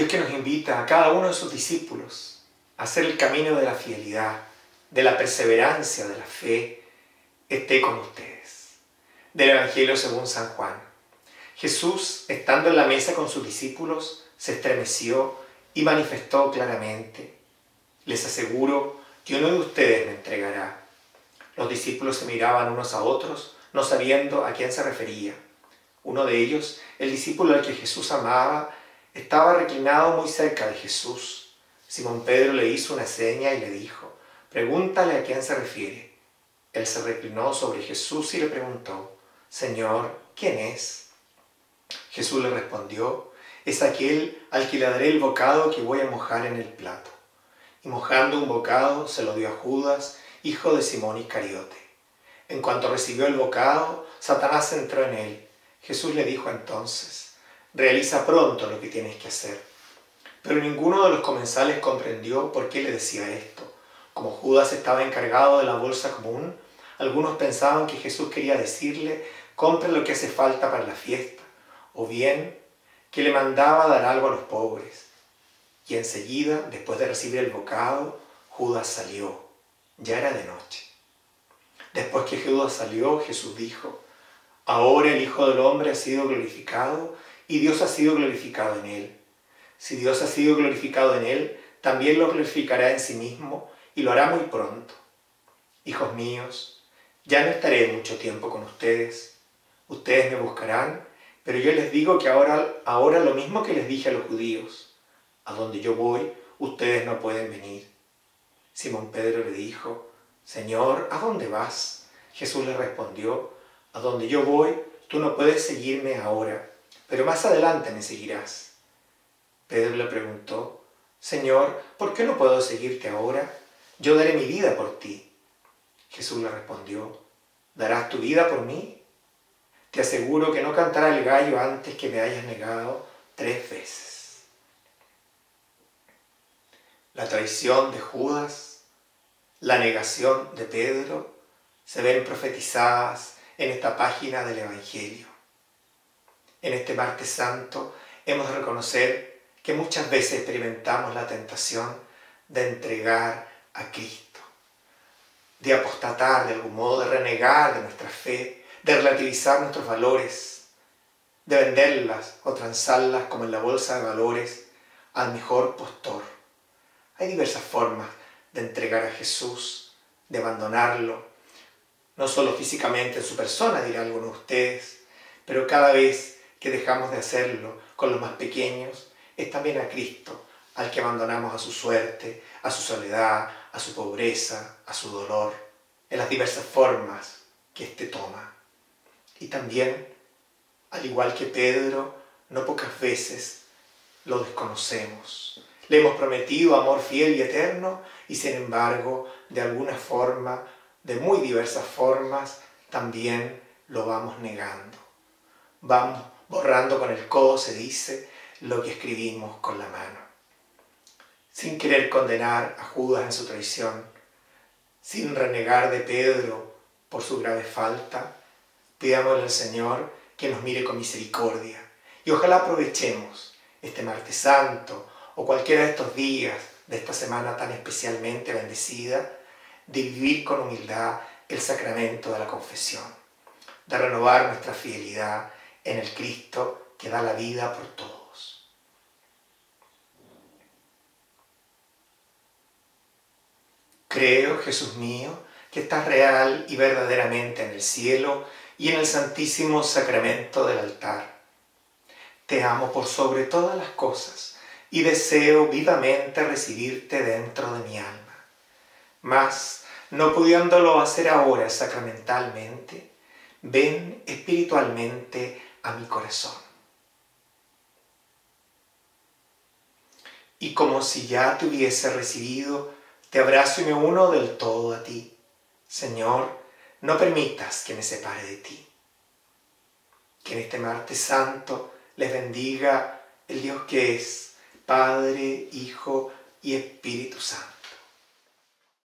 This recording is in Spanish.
que nos invita a cada uno de sus discípulos a hacer el camino de la fidelidad, de la perseverancia, de la fe, esté con ustedes. Del Evangelio según San Juan. Jesús, estando en la mesa con sus discípulos, se estremeció y manifestó claramente: les aseguro que uno de ustedes me entregará. Los discípulos se miraban unos a otros, no sabiendo a quién se refería. Uno de ellos, el discípulo al que Jesús amaba, estaba reclinado muy cerca de Jesús. Simón Pedro le hizo una seña y le dijo: pregúntale a quién se refiere. Él se reclinó sobre Jesús y le preguntó: Señor, ¿quién es? Jesús le respondió: es aquel al que le daré el bocado que voy a mojar en el plato. Y mojando un bocado se lo dio a Judas, hijo de Simón Iscariote. En cuanto recibió el bocado, Satanás entró en él. Jesús le dijo entonces: realiza pronto lo que tienes que hacer. Pero ninguno de los comensales comprendió por qué le decía esto. Como Judas estaba encargado de la bolsa común, algunos pensaban que Jesús quería decirle: compre lo que hace falta para la fiesta, o bien que le mandaba dar algo a los pobres. Y enseguida, después de recibir el bocado, Judas salió. Ya era de noche. Después que Judas salió, Jesús dijo: ahora el Hijo del Hombre ha sido glorificado y Dios ha sido glorificado en él. Si Dios ha sido glorificado en él, también lo glorificará en sí mismo y lo hará muy pronto. Hijos míos, ya no estaré mucho tiempo con ustedes. Ustedes me buscarán, pero yo les digo que ahora lo mismo que les dije a los judíos: a donde yo voy, ustedes no pueden venir. Simón Pedro le dijo: Señor, ¿a dónde vas? Jesús le respondió: a donde yo voy, tú no puedes seguirme ahora, pero más adelante me seguirás. Pedro le preguntó: Señor, ¿por qué no puedo seguirte ahora? Yo daré mi vida por ti. Jesús le respondió: ¿darás tu vida por mí? Te aseguro que no cantará el gallo antes que me hayas negado 3 veces. La traición de Judas, la negación de Pedro, se ven profetizadas en esta página del Evangelio. En este Martes Santo hemos de reconocer que muchas veces experimentamos la tentación de entregar a Cristo, de apostatar de algún modo, de renegar de nuestra fe, de relativizar nuestros valores, de venderlas o transarlas como en la bolsa de valores al mejor postor. Hay diversas formas de entregar a Jesús, de abandonarlo, no solo físicamente en su persona, dirán algunos de ustedes, pero cada vez que dejamos de hacerlo con los más pequeños, es también a Cristo al que abandonamos a su suerte, a su soledad, a su pobreza, a su dolor, en las diversas formas que éste toma. Y también, al igual que Pedro, no pocas veces lo desconocemos. Le hemos prometido amor fiel y eterno y sin embargo, de alguna forma, de muy diversas formas, también lo vamos negando. Vamos borrando con el codo, se dice, lo que escribimos con la mano. Sin querer condenar a Judas en su traición, sin renegar de Pedro por su grave falta, pidámosle al Señor que nos mire con misericordia y ojalá aprovechemos este Martes Santo o cualquiera de estos días de esta semana tan especialmente bendecida, de vivir con humildad el sacramento de la confesión, de renovar nuestra fidelidad en el Cristo que da la vida por todos. Creo, Jesús mío, que estás real y verdaderamente en el cielo y en el santísimo sacramento del altar. Te amo por sobre todas las cosas y deseo vivamente recibirte dentro de mi alma. Mas, no pudiéndolo hacer ahora sacramentalmente, ven espiritualmente a mi corazón. Y como si ya te hubiese recibido, te abrazo y me uno del todo a ti. Señor, no permitas que me separe de ti. Que en este Martes Santo les bendiga el Dios que es Padre, Hijo y Espíritu Santo.